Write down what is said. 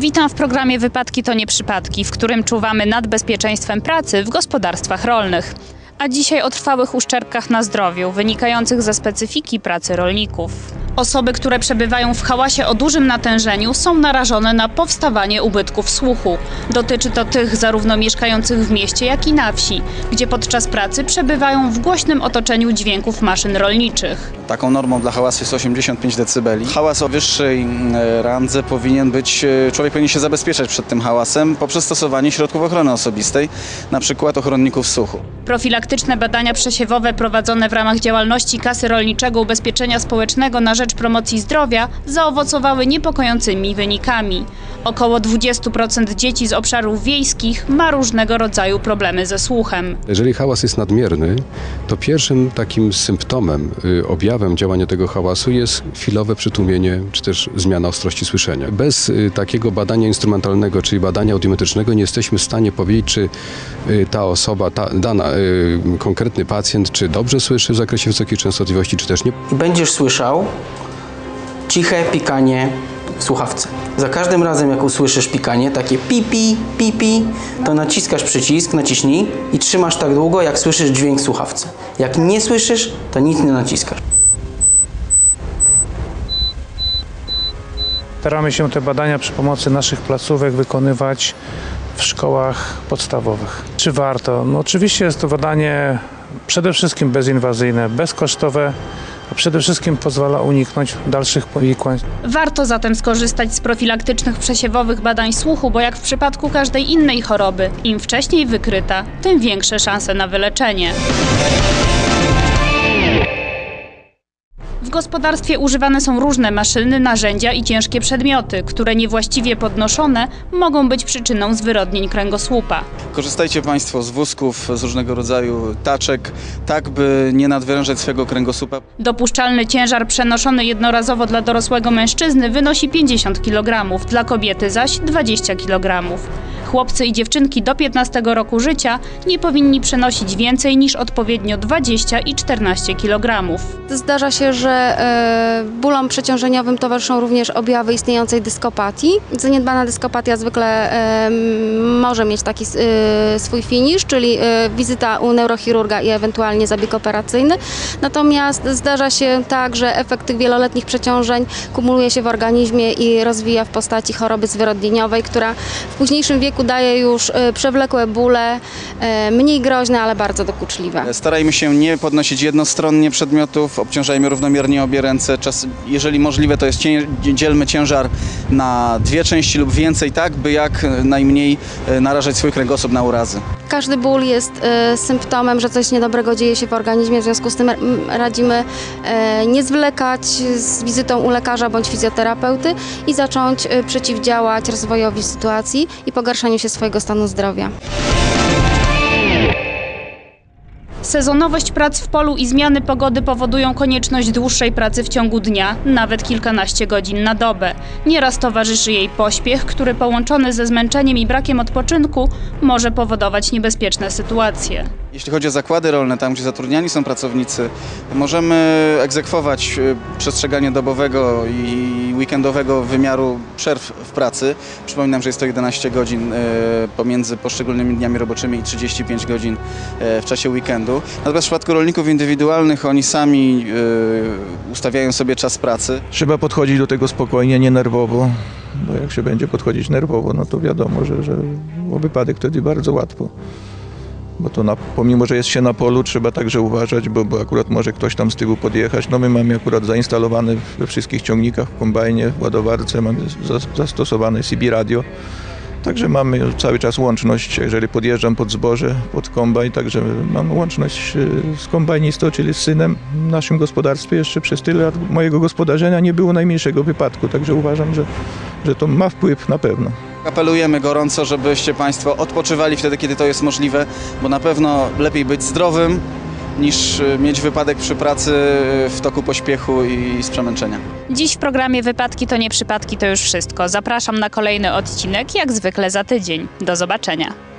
Witam w programie Wypadki to nie przypadki, w którym czuwamy nad bezpieczeństwem pracy w gospodarstwach rolnych. A dzisiaj o trwałych uszczerbkach na zdrowiu, wynikających ze specyfiki pracy rolników. Osoby, które przebywają w hałasie o dużym natężeniu, są narażone na powstawanie ubytków słuchu. Dotyczy to tych zarówno mieszkających w mieście, jak i na wsi, gdzie podczas pracy przebywają w głośnym otoczeniu dźwięków maszyn rolniczych. Taką normą dla hałasu jest 85 dB. Hałas o wyższej randze człowiek powinien się zabezpieczać przed tym hałasem poprzez stosowanie środków ochrony osobistej, na przykład ochronników słuchu. Profilaktyczne badania przesiewowe prowadzone w ramach działalności Kasy Rolniczego Ubezpieczenia Społecznego na rzecz promocji zdrowia zaowocowały niepokojącymi wynikami. Około 20% dzieci z obszarów wiejskich ma różnego rodzaju problemy ze słuchem. Jeżeli hałas jest nadmierny, to pierwszym takim symptomem, objawem działania tego hałasu jest chwilowe przytłumienie czy też zmiana ostrości słyszenia. Bez takiego badania instrumentalnego, czyli badania audiometrycznego, nie jesteśmy w stanie powiedzieć, czy ta osoba, konkretny pacjent, czy dobrze słyszy w zakresie wysokiej częstotliwości, czy też nie. I będziesz słyszał ciche pikanie w słuchawce. Za każdym razem, jak usłyszysz pikanie, takie pipi, pipi, to naciskasz przycisk, naciśnij i trzymasz tak długo, jak słyszysz dźwięk w słuchawce. Jak nie słyszysz, to nic nie naciskasz. Staramy się te badania przy pomocy naszych placówek wykonywać w szkołach podstawowych. Czy warto? No oczywiście jest to badanie przede wszystkim bezinwazyjne, bezkosztowe, a przede wszystkim pozwala uniknąć dalszych powikłań. Warto zatem skorzystać z profilaktycznych przesiewowych badań słuchu, bo jak w przypadku każdej innej choroby, im wcześniej wykryta, tym większe szanse na wyleczenie. W gospodarstwie używane są różne maszyny, narzędzia i ciężkie przedmioty, które niewłaściwie podnoszone mogą być przyczyną zwyrodnień kręgosłupa. Korzystajcie Państwo z wózków, z różnego rodzaju taczek, tak by nie nadwyrężać swojego kręgosłupa. Dopuszczalny ciężar przenoszony jednorazowo dla dorosłego mężczyzny wynosi 50 kg, dla kobiety zaś 20 kg. Chłopcy i dziewczynki do 15 roku życia nie powinni przenosić więcej niż odpowiednio 20 i 14 kg. Zdarza się, że bólom przeciążeniowym towarzyszą również objawy istniejącej dyskopatii. Zaniedbana dyskopatia zwykle może mieć taki swój finisz, czyli wizyta u neurochirurga i ewentualnie zabieg operacyjny. Natomiast zdarza się tak, że efekt tych wieloletnich przeciążeń kumuluje się w organizmie i rozwija w postaci choroby zwyrodnieniowej, która w późniejszym wieku daje już przewlekłe bóle, mniej groźne, ale bardzo dokuczliwe. Starajmy się nie podnosić jednostronnie przedmiotów, obciążajmy równomiernie obie ręce. Jeżeli możliwe, to jest dzielmy ciężar na dwie części lub więcej, tak by jak najmniej narażać swój kręgosłup na urazy. Każdy ból jest symptomem, że coś niedobrego dzieje się w organizmie, w związku z tym radzimy nie zwlekać z wizytą u lekarza bądź fizjoterapeuty i zacząć przeciwdziałać rozwojowi sytuacji i pogarszaniu się swojego stanu zdrowia. Sezonowość prac w polu i zmiany pogody powodują konieczność dłuższej pracy w ciągu dnia, nawet kilkanaście godzin na dobę. Nieraz towarzyszy jej pośpiech, który połączony ze zmęczeniem i brakiem odpoczynku może powodować niebezpieczne sytuacje. Jeśli chodzi o zakłady rolne, tam gdzie zatrudniani są pracownicy, możemy egzekwować przestrzeganie dobowego i weekendowego wymiaru przerw w pracy. Przypominam, że jest to 11 godzin pomiędzy poszczególnymi dniami roboczymi i 35 godzin w czasie weekendu. Natomiast w przypadku rolników indywidualnych oni sami ustawiają sobie czas pracy. Trzeba podchodzić do tego spokojnie, nie nerwowo, bo jak się będzie podchodzić nerwowo, no to wiadomo, że o wypadek wtedy bardzo łatwo. Bo to pomimo, że jest się na polu, trzeba także uważać, bo akurat może ktoś tam z tyłu podjechać. No my mamy akurat zainstalowane we wszystkich ciągnikach, w kombajnie, w ładowarce, mamy zastosowane CB radio. Także mamy cały czas łączność, jeżeli podjeżdżam pod zboże, pod kombajn, także mamy łączność z kombajnistą, czyli z synem. W naszym gospodarstwie jeszcze przez tyle lat mojego gospodarzenia nie było najmniejszego wypadku, także uważam, że to ma wpływ na pewno. Apelujemy gorąco, żebyście Państwo odpoczywali wtedy, kiedy to jest możliwe, bo na pewno lepiej być zdrowym, niż mieć wypadek przy pracy w toku pośpiechu i z przemęczenia. Dziś w programie Wypadki to nie przypadki to już wszystko. Zapraszam na kolejny odcinek, jak zwykle za tydzień. Do zobaczenia.